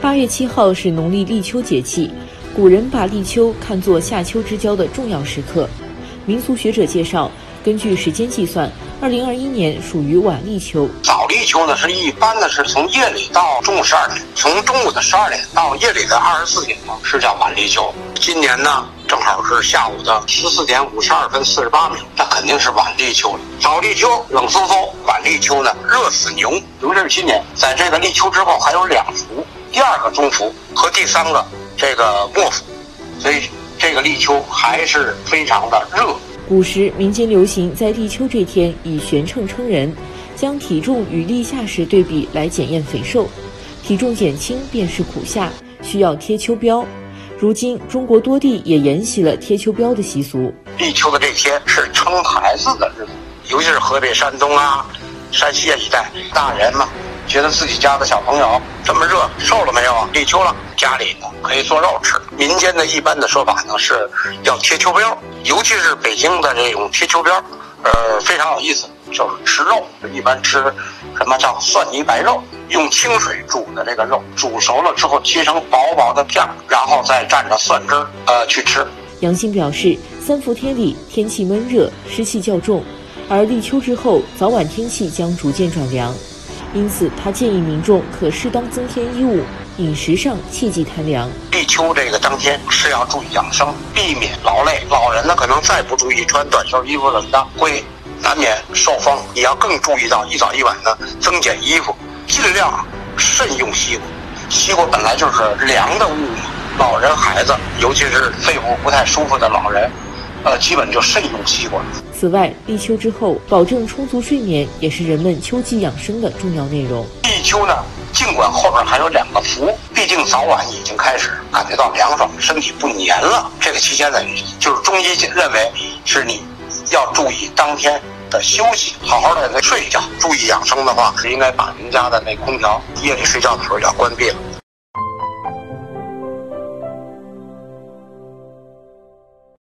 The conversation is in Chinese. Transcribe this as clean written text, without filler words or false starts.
8月7号是农历立秋节气，古人把立秋看作夏秋之交的重要时刻。民俗学者介绍，根据时间计算，2021年属于晚立秋。 早立秋呢，是一般的是从夜里到中午12点，从中午的12点到夜里的24点呢，是叫晚立秋。今年呢，正好是下午的14点52分48秒，那肯定是晚立秋了。早立秋冷飕飕，晚立秋呢热死牛。农历新年在这个立秋之后还有2伏，第2个中伏和第3个这个末伏，所以这个立秋还是非常的热。 古时民间流行在立秋这天以悬秤称人，将体重与立夏时对比来检验肥瘦，体重减轻便是苦夏，需要贴秋膘。如今中国多地也沿袭了贴秋膘的习俗。 立秋的这天是称孩子的日子，尤其是河北、山东啊、山西一带，大人嘛觉得自己家的小朋友这么热，瘦了没有啊？立秋了，家里呢可以做肉吃。民间的一般的说法呢是要贴秋膘，尤其是北京的这种贴秋膘，非常有意思，就是吃肉，一般吃什么叫蒜泥白肉，用清水煮的这个肉，煮熟了之后切成薄薄的片，然后再蘸着蒜汁去吃。 杨兴表示，3伏天里天气闷热，湿气较重，而立秋之后早晚天气将逐渐转凉，因此他建议民众可适当增添衣物，饮食上切忌贪凉。 立秋这个当天是要注意养生，避免劳累。老人呢可能再不注意穿短袖衣服怎么的，会难免受风。你要更注意到一早一晚呢增减衣服，尽量慎用西瓜。西瓜本来就是凉的物嘛，老人孩子尤其是肺部不太舒服的老人，基本就慎用西瓜。 此外，立秋之后保证充足睡眠也是人们秋季养生的重要内容。 立秋呢，尽管后边还有2个伏，毕竟早晚已经开始感觉到凉爽，身体不黏了。这个期间呢，就是中医认为是你要注意当天的休息，好好的睡一觉。注意养生的话，是应该把您家的那空调夜里睡觉的时候要关闭了。